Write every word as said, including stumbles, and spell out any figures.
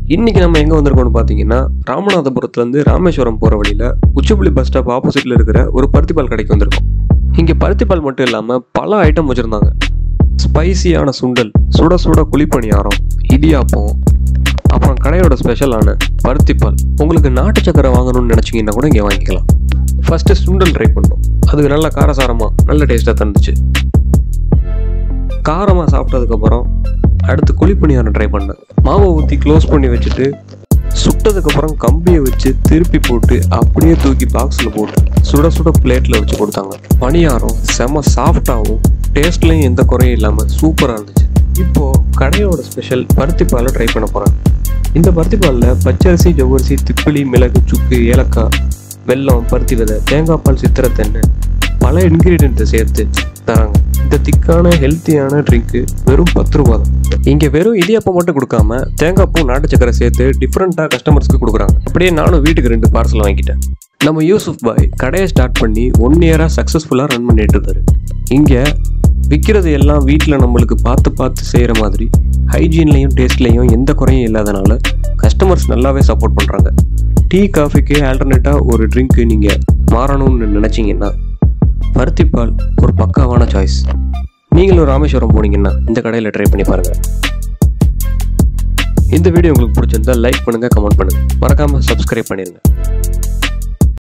இன்னைக்கு நம்ம எங்க வந்திருக்கோம்னு பாத்தீங்கன்னா ராமநாதபுரத்துல இருந்து ராமேஸ்வரம் போற வழியில உச்சிப்புலி பஸ் ஸ்டாப் ஆப்போசிட்ல இருக்கிற ஒரு பருத்திப்பால் கடைக்கு வந்திருக்கோம். இங்க பருத்திப்பால் மட்டும் இல்லாம பல ஐட்டம் வச்சிருந்தாங்க. ஸ்பைசியான சுண்டல், சுட சுட குழிப்பணியாரம், இடியாப்பம், அப்புறம் கடையோட ஸ்பெஷலான பருத்திப்பால். உங்களுக்கு நாட்டு சக்கரை வாங்கணும்னு நினைச்சீங்கன்னா கூட இங்கே வாங்கிக்கலாம். ஃபர்ஸ்ட் சுண்டல் ட்ரை பண்ணோம். அதுக்கு நல்ல காரசாரமா நல்ல டேஸ்டா தந்துச்சு. காரமா சாப்பிட்டதுக்கப்புறம் அடுத்து குழிப்பணியாரம் ட்ரை பண்ணேன். மாவை ஊற்றி க்ளோஸ் பண்ணி வச்சுட்டு சுட்டதுக்கப்புறம் கம்பியை வச்சு திருப்பி போட்டு அப்படியே தூக்கி பாக்ஸில் போட்டு சுட சுட பிளேட்டில் வச்சு கொடுத்தாங்க. பணியாரம் செம சாஃப்டாகவும் டேஸ்ட்லையும் எந்த குறையும் இல்லாமல் சூப்பராக இருந்துச்சு. இப்போது கடையோட ஸ்பெஷல் பருத்திப்பாலை ட்ரை பண்ண போகிறேன். இந்த பருத்திப்பாலில் பச்சரிசி, ஜவ்வரிசி, திப்பிலி, மிளகு, சுக்கு, ஏலக்காய், வெல்லம், பருத்தி விதை, தேங்காய் பால், சித்திரை தென்னை, பல இன்கிரீடியன்ட்டை சேர்த்து தராங்க. இந்த திக்கான ஹெல்த்தியான ட்ரிங்க்கு வெறும் பத்து ரூபா தான். இங்கே வெறும் இடியாப்பம் மட்டும் கொடுக்காம தேங்காய் பூ, நாட்டு சக்கரை சேர்த்து டிஃப்ரெண்ட்டாக கஸ்டமர்ஸ்க்கு கொடுக்குறாங்க. அப்படியே நானும் வீட்டுக்கு ரெண்டு பார்சல் வாங்கிட்டேன். நம்ம யூசுப் பாய் கடையை ஸ்டார்ட் பண்ணி ஒன் இயராக சக்ஸஸ்ஃபுல்லாக ரன் பண்ணிட்டு இருக்காரு. இங்கே விற்கிறது எல்லாம் வீட்டில் நம்மளுக்கு பார்த்து பார்த்து செய்கிற மாதிரி ஹைஜீன்லையும் டேஸ்ட்லையும் எந்த குறையும் இல்லாதனால கஸ்டமர்ஸ் நல்லாவே சப்போர்ட் பண்ணுறாங்க. டீ, காஃபிக்கு ஆல்டர்னேட்டாக ஒரு ட்ரிங்க்கு நீங்கள் மாறணும்னு நினச்சிங்கன்னா பருத்திப்பால் ஒரு பக்காவான சாய்ஸ். நீங்களும் ராமேஸ்வரம் போனீங்கன்னா இந்த கடையில் ட்ரை பண்ணி பாருங்கள். இந்த வீடியோ உங்களுக்கு பிடிச்சிருந்தா லைக் பண்ணுங்கள், கமெண்ட் பண்ணுங்கள், மறக்காமல் சப்ஸ்கிரைப் பண்ணிடுங்க.